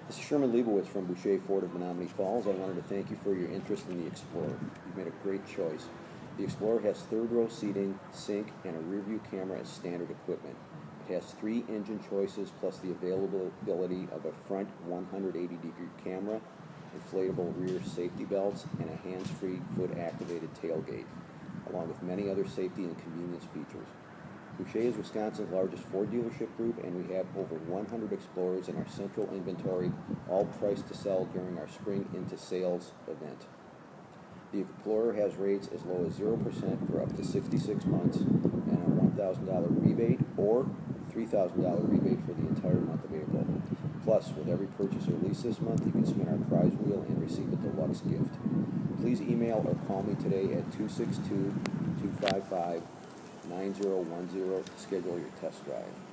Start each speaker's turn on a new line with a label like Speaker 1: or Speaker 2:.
Speaker 1: This is Sherman Leibowitz from Boucher Ford of Menominee Falls. I wanted to thank you for your interest in the Explorer. You've made a great choice. The Explorer has third-row seating, sync, and a rear-view camera as standard equipment. It has 3 engine choices plus the availability of a front 180-degree camera, inflatable rear safety belts, and a hands-free foot-activated tailgate, along with many other safety and convenience features. Boucher is Wisconsin's largest Ford dealership group, and we have over 100 Explorers in our central inventory, all priced to sell during our Spring Into Sales event. The Explorer has rates as low as 0% for up to 66 months and a $1,000 rebate or $3,000 rebate for the entire month of April. Plus, with every purchase or lease this month, you can spin our prize wheel and receive a deluxe gift. Please email or call me today at 262-255-9010 to schedule your test drive.